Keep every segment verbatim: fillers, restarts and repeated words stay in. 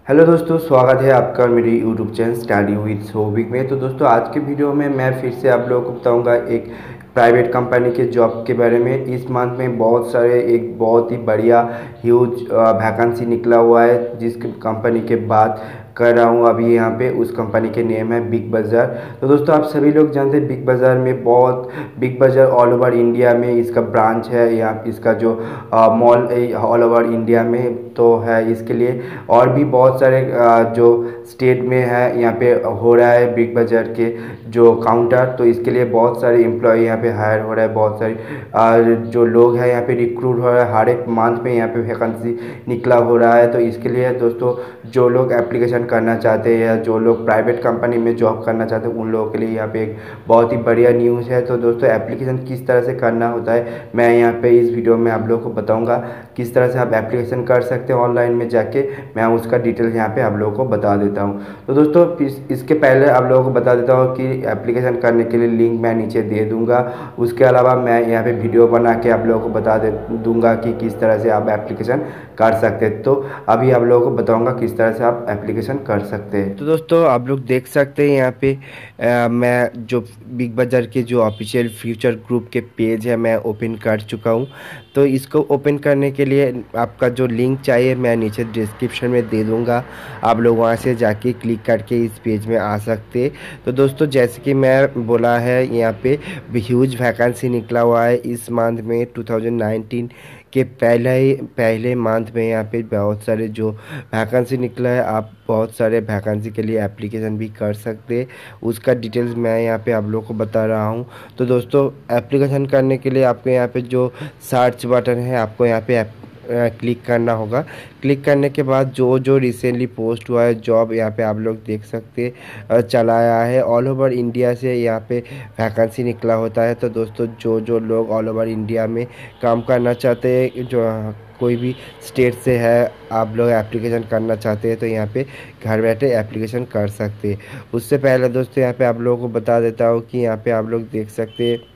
Hello दोस्तों, स्वागत है आपका मेरी YouTube channel study with Sovik में। तो दोस्तों आज के वीडियो में मैं फिर से आप लोगों को बताऊंगा एक प्राइवेट कंपनी के जॉब के बारे में। इस मंथ में बहुत सारे एक बहुत ही बढ़िया ह्यूज वैकेंसी निकला हुआ है, जिस कंपनी के बात कर रहा हूँ अभी यहाँ पे। उस कंपनी के नेम है बिग बाज़ार। तो दोस्तों आप सभी लोग जानते हैं बिग बाज़ार में बहुत बिग बाज़ार ऑल ओवर इंडिया में इसका ब्रांच है। यहाँ इसका जो मॉल ऑल ओवर इंडिया में तो है। इसके लिए और भी बहुत सारे आ, जो स्टेट में है यहाँ पे हो रहा है बिग बाज़ार के जो काउंटर। तो इसके लिए बहुत सारे एम्प्लॉय यहाँ पे हायर हो रहा है, बहुत सारे जो लोग हैं यहाँ पे रिक्रूट हो रहा है। हर एक मंथ में यहाँ पे वैकेंसी निकला हो रहा है। तो इसके लिए दोस्तों जो लोग एप्लीकेशन करना चाहते हैं या जो लोग प्राइवेट कंपनी में जॉब करना चाहते हैं उन लोगों के लिए यहाँ पे एक बहुत ही बढ़िया न्यूज़ है। तो दोस्तों एप्लीकेशन किस तरह से करना होता है मैं यहाँ पे इस वीडियो में आप लोगों को बताऊँगा। किस तरह से आप एप्लीकेशन कर सकते हैं ऑनलाइन में जाके, मैं उसका डिटेल यहाँ पे आप लोगों को बता देता हूँ। तो दोस्तों इस, इसके पहले आप लोगों को बता देता हूँ कि एप्लीकेशन करने के लिए लिंक मैं नीचे दे दूँगा। उसके अलावा मैं यहाँ पे वीडियो बना के आप लोगों को बता दे दूँगा कि किस तरह से आप एप्लीकेशन कर सकते हैं। तो अभी आप लोगों को बताऊँगा किस तरह से आप एप्लीकेशन कर सकते हैं। तो दोस्तों आप लोग देख सकते हैं यहाँ पे आ, मैं जो बिग बाज़ार के जो ऑफिशियल फ्यूचर ग्रुप के पेज है मैं ओपन कर चुका हूँ। तो इसको ओपन करने के लिए आपका जो लिंक चाहिए मैं नीचे डिस्क्रिप्शन में दे दूँगा। आप लोग वहाँ से जाके क्लिक करके इस पेज में आ सकते। तो दोस्तों जैसे कि मैं बोला है यहाँ पे ह्यूज वैकेंसी निकला हुआ है इस मंथ में टू थाउजेंड नाइनटीन के पहले ही पहले मंथ में यहाँ पे बहुत सारे जो वैकेंसी निकला है। आप बहुत सारे वैकेंसी के लिए एप्लीकेशन भी कर सकते हैं। उसका डिटेल्स मैं यहाँ पे आप लोगों को बता रहा हूँ। तो दोस्तों एप्लीकेशन करने के लिए आपको यहाँ पे जो सर्च बटन है आपको यहाँ पे क्लिक करना होगा। क्लिक करने के बाद जो जो रिसेंटली पोस्ट हुआ है जॉब यहाँ पे आप लोग देख सकते चला आया है। ऑल ओवर इंडिया से यहाँ पे वैकेंसी निकला होता है। तो दोस्तों जो जो लोग ऑल ओवर इंडिया में काम करना चाहते हैं, जो कोई भी स्टेट से है, आप लोग एप्लीकेशन करना चाहते हैं तो यहाँ पे घर बैठे एप्लीकेशन कर सकते हैं। उससे पहले दोस्तों यहाँ पे आप लोगों को बता देता हूँ कि यहाँ पे आप लोग देख सकते हैं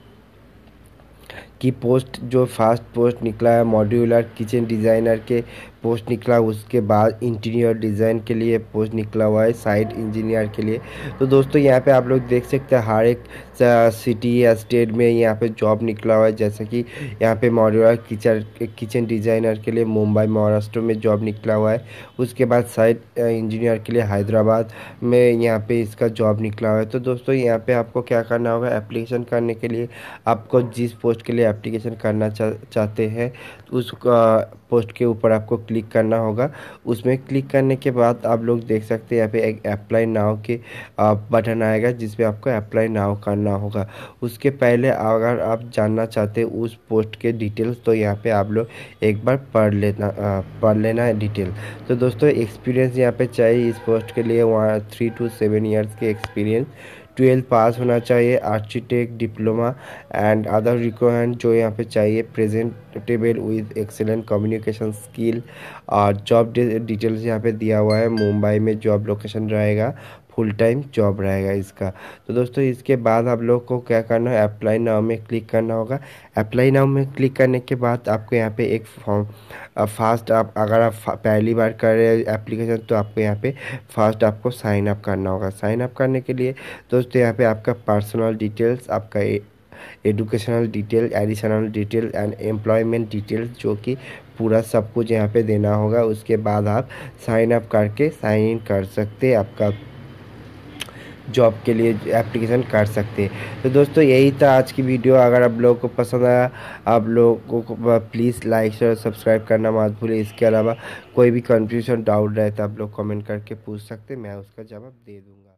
कि पोस्ट जो फर्स्ट पोस्ट निकला है मॉड्यूलर किचन डिज़ाइनर के पोस्ट निकला। उसके बाद इंटीरियर डिज़ाइन के लिए पोस्ट निकला हुआ है, साइट इंजीनियर के लिए। तो दोस्तों यहाँ पे आप लोग देख सकते हैं हर एक सिटी या स्टेट में यहाँ पे जॉब निकला हुआ है। जैसे कि यहाँ पे मॉड्यूलर किचन किचन डिज़ाइनर के लिए मुंबई महाराष्ट्र में जॉब निकला हुआ है। उसके बाद साइट इंजीनियर के लिए हैदराबाद में यहाँ पे इसका जॉब निकला हुआ है। तो दोस्तों यहाँ पे आपको क्या करना होगा, एप्लीकेशन करने के लिए आपको जिस पोस्ट के लिए एप्लीकेशन करना चा, चाहते हैं उस पोस्ट के ऊपर आपको क्लिक करना होगा। उसमें क्लिक करने के बाद आप लोग देख सकते हैं यहाँ पे एक अप्लाई नाउ के बटन आएगा जिसपे आपको अप्लाई नाउ करना होगा। उसके पहले अगर आप जानना चाहते हैं उस पोस्ट के डिटेल्स तो यहाँ पे आप लोग एक बार पढ़ लेना पढ़ लेना है डिटेल। तो दोस्तों एक्सपीरियंस यहाँ पे चाहिए इस पोस्ट के लिए वहाँ थ्री टू सेवन ईयर्स के एक्सपीरियंस, ट्वेल्थ पास होना चाहिए, architect diploma and other requirement जो यहाँ पे चाहिए, presentable with excellent communication skill. और जॉब डिटेल्स यहाँ पे दिया हुआ है, मुंबई में जॉब लोकेशन रहेगा, फुल टाइम जॉब रहेगा इसका। तो दोस्तों इसके बाद आप लोग को क्या करना है, अप्लाई नाउ में क्लिक करना होगा। अप्लाई नाउ में क्लिक करने के बाद आपको यहाँ पे एक फॉर्म फास्ट आप अगर आप पहली बार कर रहे हैं एप्लीकेशन तो आपको यहाँ पे फास्ट आपको साइन अप करना होगा। साइन अप करने के लिए दोस्तों यहाँ पे आपका पर्सनल डिटेल्स, आपका educational detail, additional detail and employment details जो कि पूरा सब कुछ यहाँ पे देना होगा। उसके बाद आप साइन अप करके साइन इन कर सकते हैं, आपका जॉब के लिए एप्लीकेशन कर सकते हैं। तो दोस्तों यही था आज की वीडियो। अगर आप लोगों को पसंद आया आप लोगों को प्लीज़ लाइक शेयर सब्सक्राइब करना मत भूलिए। इसके अलावा कोई भी कन्फ्यूजन डाउट रहे तो आप लोग कमेंट करके पूछ सकते हैं, मैं उसका जवाब दे दूँगा।